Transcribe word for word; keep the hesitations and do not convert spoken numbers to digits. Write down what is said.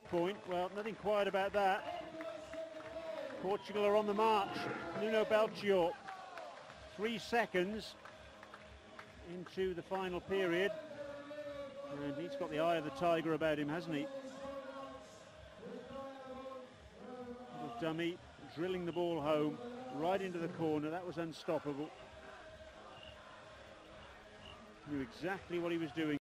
point. Well, nothing quiet about that. Portugal are on the march. Nuno Belchior, three seconds into the final period. And he's got the eye of the tiger about him, hasn't he? Little dummy, drilling the ball home, right into the corner. That was unstoppable. Knew exactly what he was doing.